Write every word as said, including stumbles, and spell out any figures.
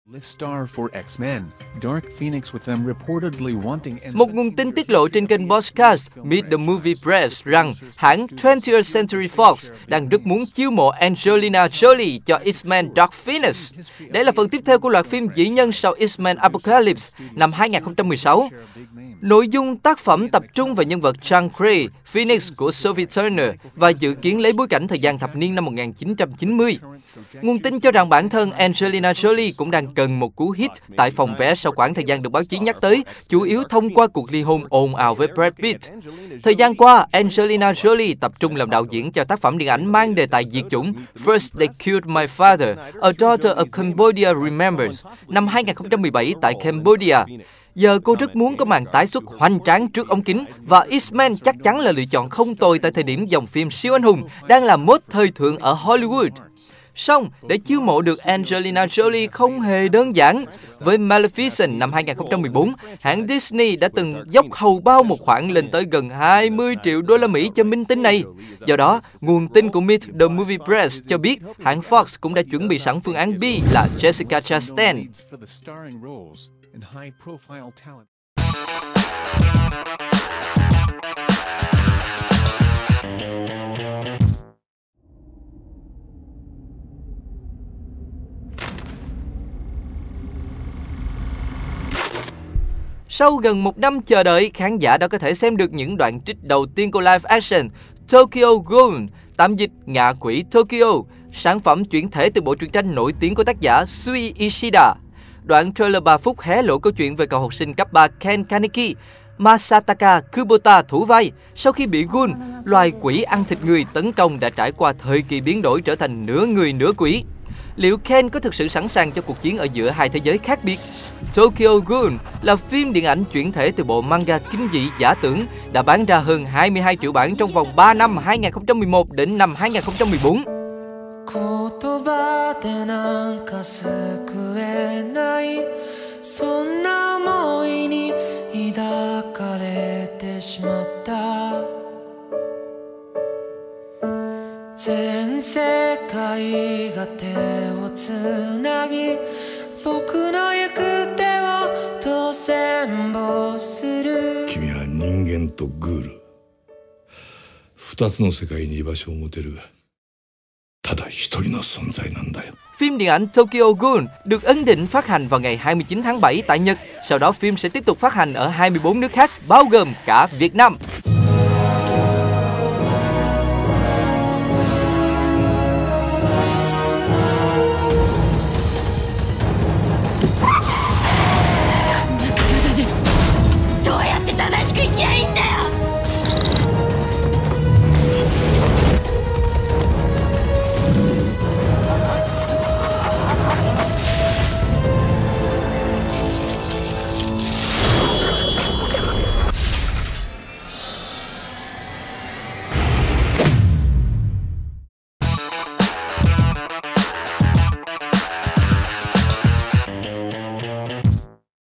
Một nguồn tin tiết lộ trên kênh podcast Meet the Movie Press rằng hãng twentieth Century Fox đang rất muốn chiêu mộ Angelina Jolie cho X-Men Dark Phoenix. Đây là phần tiếp theo của loạt phim dị nhân sau X-Men Apocalypse năm hai nghìn không trăm mười sáu. Nội dung tác phẩm tập trung vào nhân vật Jean Grey, Phoenix của Sophie Turner và dự kiến lấy bối cảnh thời gian thập niên năm một nghìn chín trăm chín mươi. Nguồn tin cho rằng bản thân Angelina Jolie cũng đang cần một cú hit tại phòng vé sau quãng thời gian được báo chí nhắc tới, chủ yếu thông qua cuộc ly hôn ồn ào với Brad Pitt. Thời gian qua, Angelina Jolie tập trung làm đạo diễn cho tác phẩm điện ảnh mang đề tài diệt chủng First They Killed My Father, A Daughter of Cambodia Remembers năm hai nghìn không trăm mười bảy tại Cambodia. Giờ cô rất muốn có màn tái xuất hoành tráng trước ống kính và X-Men chắc chắn là lựa chọn không tồi tại thời điểm dòng phim siêu anh hùng đang là mốt thời thượng ở Hollywood. Song, để chiêu mộ được Angelina Jolie không hề đơn giản. Với Maleficent năm hai nghìn không trăm mười bốn, hãng Disney đã từng dốc hầu bao một khoản lên tới gần hai mươi triệu đô la Mỹ cho minh tinh này. Do đó, nguồn tin của Meet the Movie Press cho biết hãng Fox cũng đã chuẩn bị sẵn phương án B là Jessica Chastain. Sau gần một năm chờ đợi, khán giả đã có thể xem được những đoạn trích đầu tiên của live action Tokyo Ghoul, tạm dịch Ngạ quỷ Tokyo, sản phẩm chuyển thể từ bộ truyện tranh nổi tiếng của tác giả Shuei Ishida. Đoạn trailer ba phút hé lộ câu chuyện về cậu học sinh cấp ba Ken Kaneki, Masataka Kubota thủ vai. Sau khi bị Ghoul, loài quỷ ăn thịt người tấn công, đã trải qua thời kỳ biến đổi trở thành nửa người nửa quỷ. Liệu Ken có thực sự sẵn sàng cho cuộc chiến ở giữa hai thế giới khác biệt? Tokyo Ghoul là phim điện ảnh chuyển thể từ bộ manga kinh dị giả tưởng, đã bán ra hơn hai mươi hai triệu bản trong vòng ba năm hai nghìn không trăm mười một đến năm hai nghìn không trăm mười bốn. Phim điện ảnh Tokyo Ghoul được ấn định phát hành vào ngày hai mươi chín tháng bảy tại Nhật. Sau đó phim sẽ tiếp tục phát hành ở hai mươi bốn nước khác, bao gồm cả Việt Nam.